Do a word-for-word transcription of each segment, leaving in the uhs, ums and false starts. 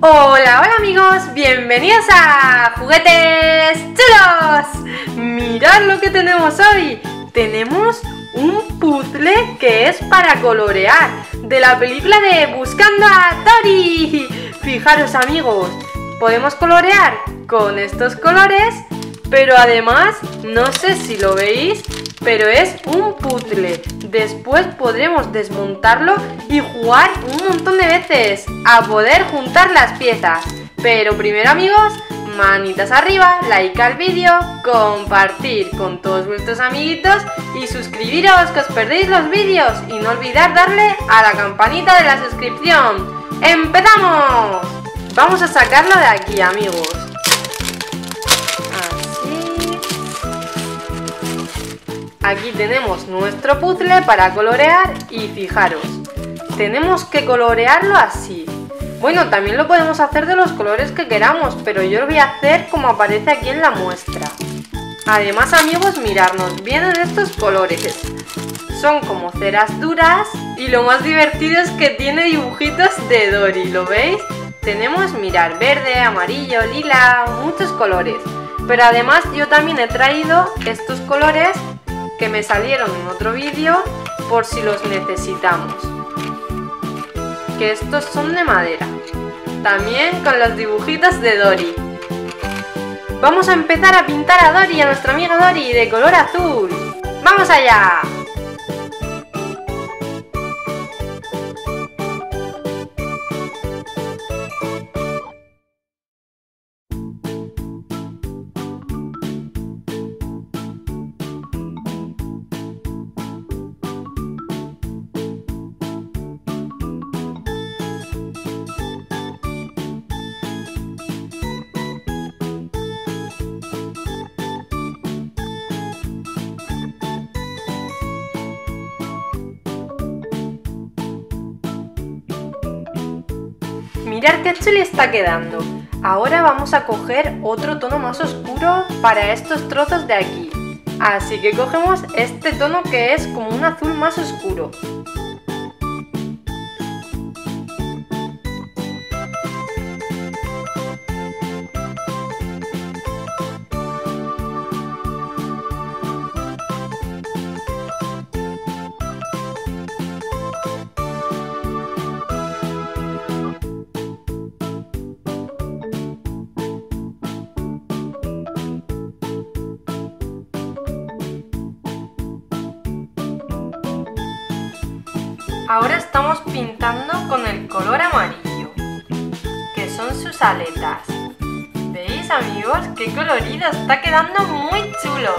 Hola, hola amigos, bienvenidos a Juguetes Chulos. Mirad lo que tenemos hoy. Tenemos un puzzle que es para colorear, de la película de Buscando a Dory. Fijaros amigos, podemos colorear con estos colores, pero además, no sé si lo veis, pero es un puzzle. Después podremos desmontarlo y jugar un montón de veces a poder juntar las piezas. Pero primero amigos, manitas arriba, like al vídeo, compartir con todos vuestros amiguitos y suscribiros que os perdéis los vídeos y no olvidar darle a la campanita de la suscripción. ¡Empezamos! Vamos a sacarlo de aquí amigos. Aquí tenemos nuestro puzzle para colorear y fijaros, tenemos que colorearlo así. Bueno, también lo podemos hacer de los colores que queramos, pero yo lo voy a hacer como aparece aquí en la muestra. Además amigos, mirarnos, vienen estos colores. Son como ceras duras y lo más divertido es que tiene dibujitos de Dory, ¿lo veis? Tenemos, mirar, verde, amarillo, lila, muchos colores. Pero además yo también he traído estos colores que me salieron en otro vídeo por si los necesitamos, que estos son de madera, también con los dibujitos de Dory. Vamos a empezar a pintar a Dory, a nuestra amiga Dory, de color azul. ¡Vamos allá! Mirad qué chuli está quedando. Ahora vamos a coger otro tono más oscuro para estos trozos de aquí. Así que cogemos este tono que es como un azul más oscuro. Ahora estamos pintando con el color amarillo, que son sus aletas. ¿Veis amigos? ¡Qué colorido! Está quedando muy chulo.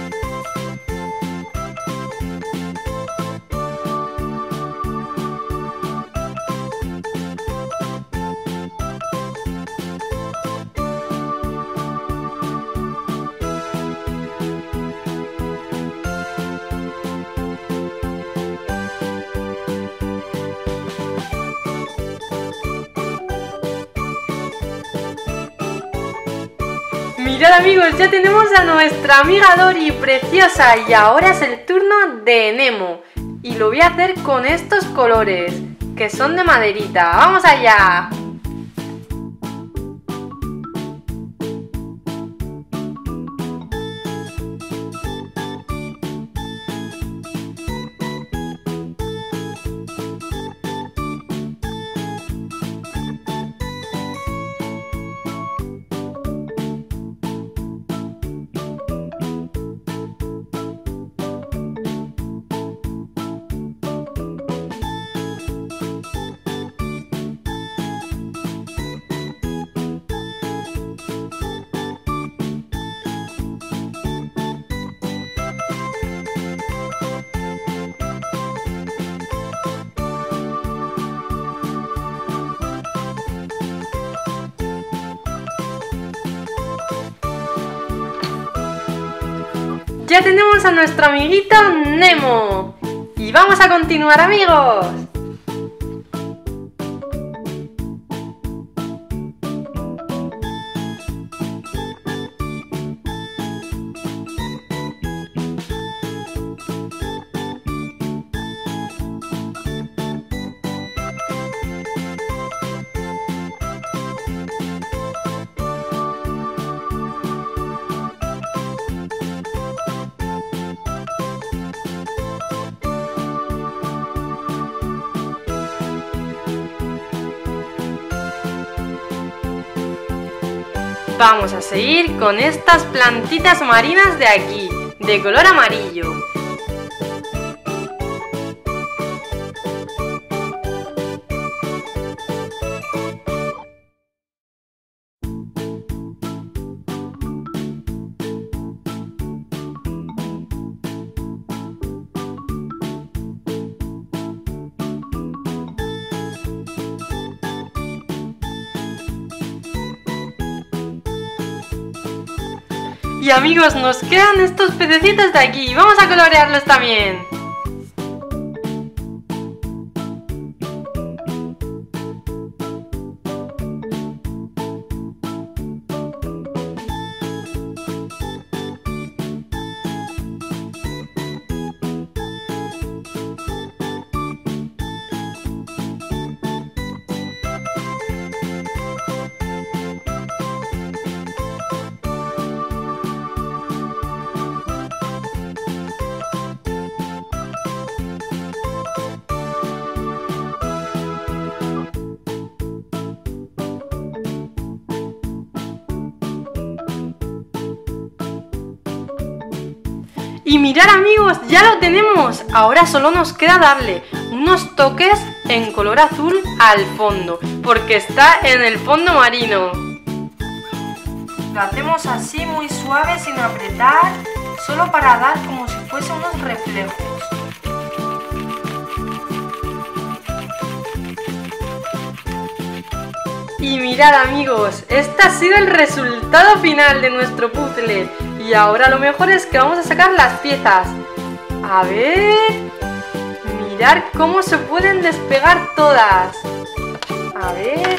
Mirad amigos, ya tenemos a nuestra amiga Dory preciosa y ahora es el turno de Nemo. Y lo voy a hacer con estos colores, que son de maderita. ¡Vamos allá! Ya tenemos a nuestro amiguito Nemo. Y vamos a continuar amigos. Vamos a seguir con estas plantitas marinas de aquí, de color amarillo. Y amigos, nos quedan estos pececitos de aquí. Vamos a colorearlos también. Y mirad amigos, ya lo tenemos. Ahora solo nos queda darle unos toques en color azul al fondo, porque está en el fondo marino. Lo hacemos así muy suave, sin apretar, solo para dar como si fuese unos reflejos. Y mirad amigos, este ha sido el resultado final de nuestro puzzle. Y ahora lo mejor es que vamos a sacar las piezas. A ver... Mirad cómo se pueden despegar todas. A ver...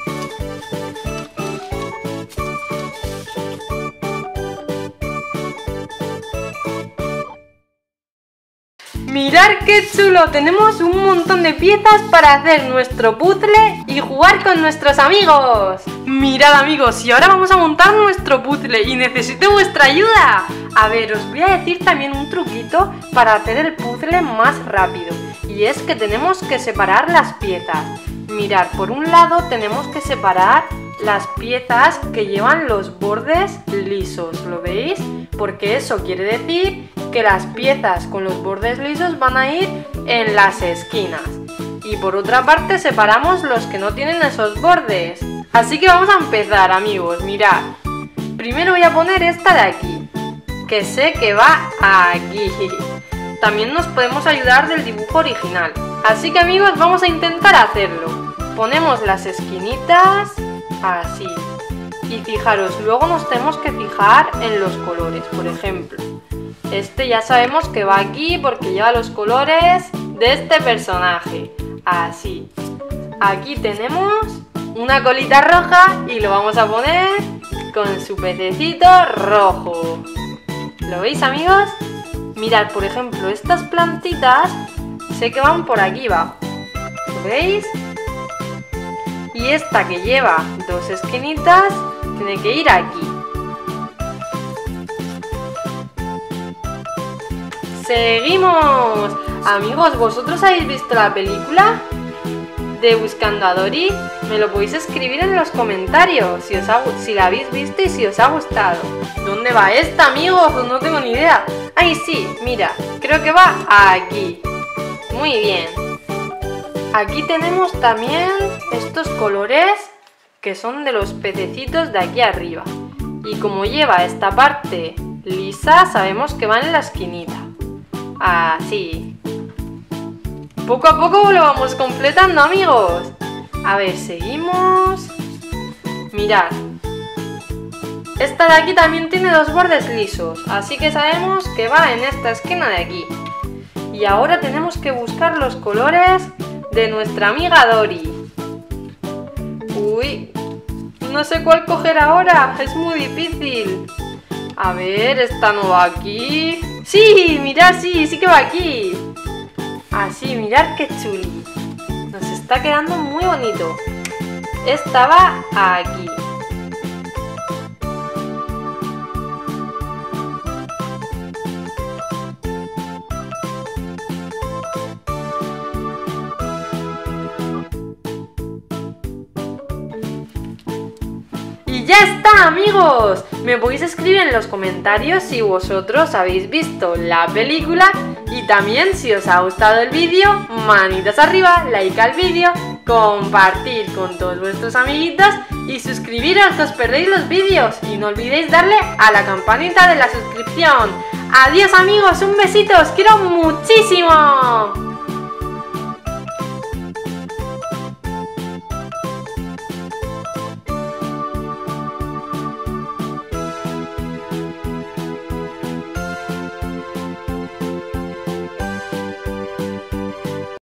¡Mirad qué chulo! Tenemos un montón de piezas para hacer nuestro puzzle y jugar con nuestros amigos. Mirad amigos, y ahora vamos a montar nuestro puzzle y necesito vuestra ayuda. A ver, os voy a decir también un truquito para hacer el puzzle más rápido. Y es que tenemos que separar las piezas. Mirad, por un lado tenemos que separar las piezas que llevan los bordes lisos, ¿lo veis? Porque eso quiere decir que las piezas con los bordes lisos van a ir en las esquinas. Y por otra parte separamos los que no tienen esos bordes. Así que vamos a empezar amigos, mirad. Primero voy a poner esta de aquí, que sé que va aquí. También nos podemos ayudar del dibujo original. Así que amigos, vamos a intentar hacerlo. Ponemos las esquinitas así. Y fijaros, luego nos tenemos que fijar en los colores. Por ejemplo, este ya sabemos que va aquí porque lleva los colores de este personaje. Así. Aquí tenemos una colita roja y lo vamos a poner con su pececito rojo. ¿Lo veis amigos? Mirad, por ejemplo, estas plantitas sé que van por aquí abajo. ¿Lo veis? Y esta que lleva dos esquinitas tiene que ir aquí. ¡Seguimos! Amigos, ¿vosotros habéis visto la película de Buscando a Dory? Me lo podéis escribir en los comentarios si, os ha, si la habéis visto y si os ha gustado. ¿Dónde va esta, amigos? No tengo ni idea. ¡Ay, sí! Mira, creo que va aquí. Muy bien. Aquí tenemos también estos colores que son de los pececitos de aquí arriba. Y como lleva esta parte lisa, sabemos que van en la esquinita. Así. Poco a poco lo vamos completando, amigos. A ver, seguimos. Mirad. Esta de aquí también tiene dos bordes lisos, así que sabemos que va en esta esquina de aquí. Y ahora tenemos que buscar los colores de nuestra amiga Dory. Uy, no sé cuál coger ahora, es muy difícil. A ver, esta no va aquí. ¡Sí! Mirad, sí, sí que va aquí. Así, mirad qué chuli. Nos está quedando muy bonito. Esta va aquí. ¡Ya está, amigos! Me podéis escribir en los comentarios si vosotros habéis visto la película y también si os ha gustado el vídeo, manitas arriba, like al vídeo, compartir con todos vuestros amiguitos y suscribiros que os perdéis los vídeos y no olvidéis darle a la campanita de la suscripción. Adiós amigos, un besito, os quiero muchísimo.